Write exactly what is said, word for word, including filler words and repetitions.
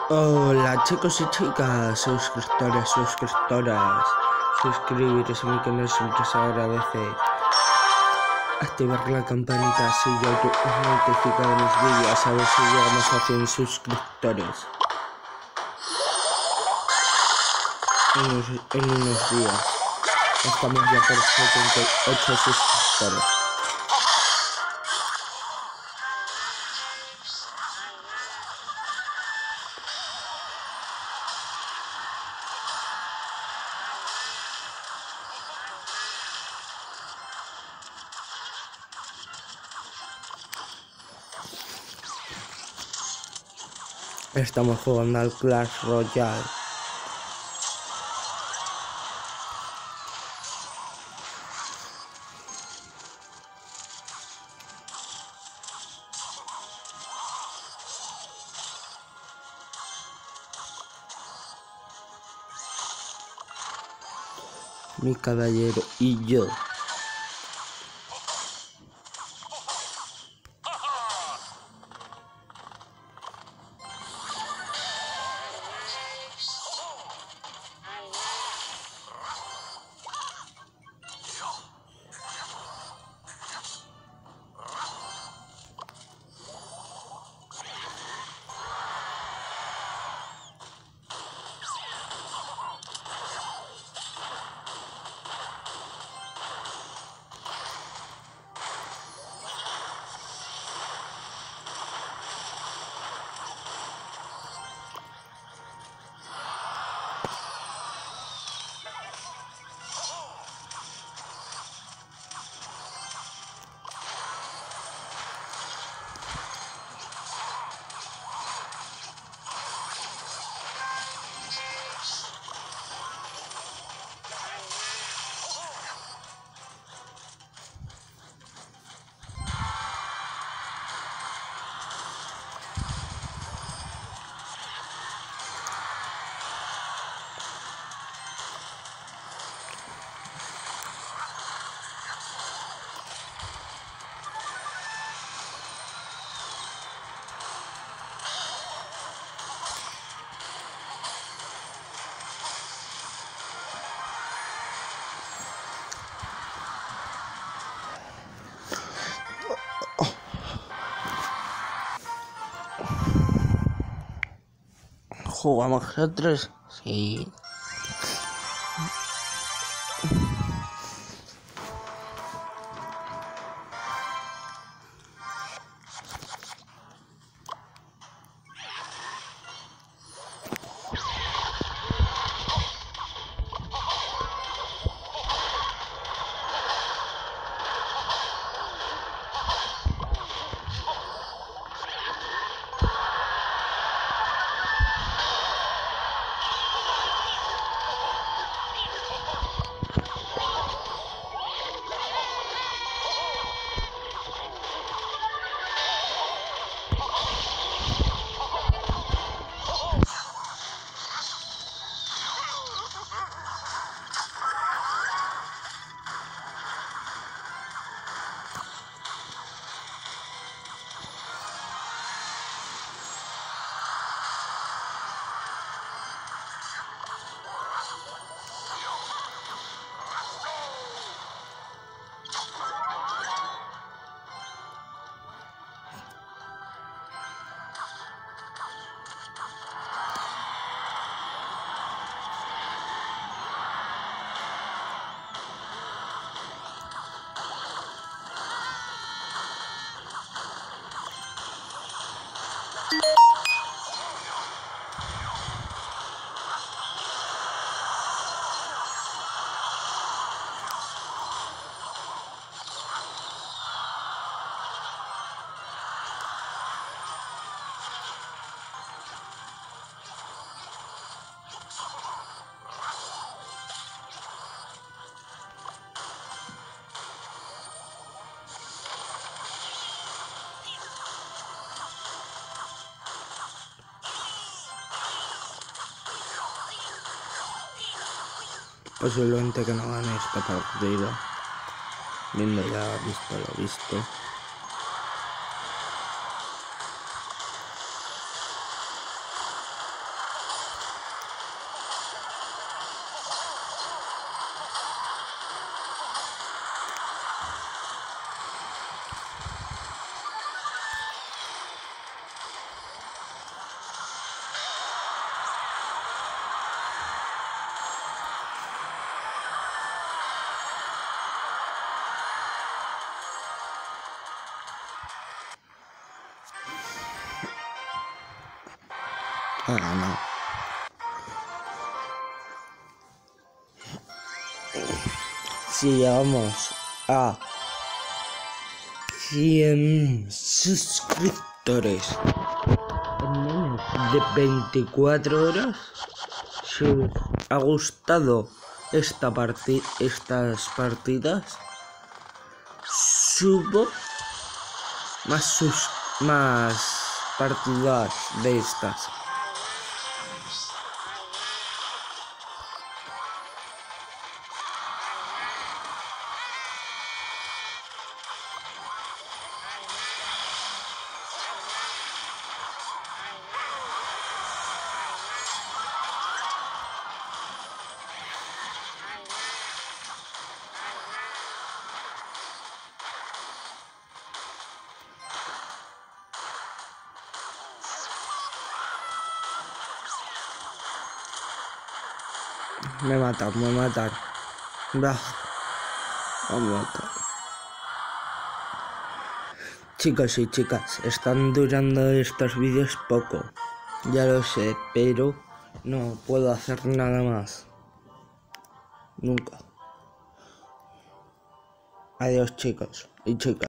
Hola chicos y chicas, suscriptores, suscriptoras, suscribiros a mi canal siempre se agradece. Activar la campanita si yo os notifico de mis vídeos, a ver si llegamos a cien suscriptores en unos, en unos días. Estamos ya por setenta y ocho suscriptores. Estamos jugando al Clash Royale. Mi caballero y yo. ¿Jugamos G tres? Sí. Posiblemente que no gane esta partida, viendo ya visto lo visto. Ah, no. Si llegamos a cien suscriptores en menos de veinticuatro horas, si os ha gustado esta parti estas partidas, subo más sus más partidas de estas. Me matan, me matan. Bah, me matan. Chicos y chicas, están durando estos vídeos poco. Ya lo sé, pero no puedo hacer nada más. Nunca. Adiós, chicos y chicas.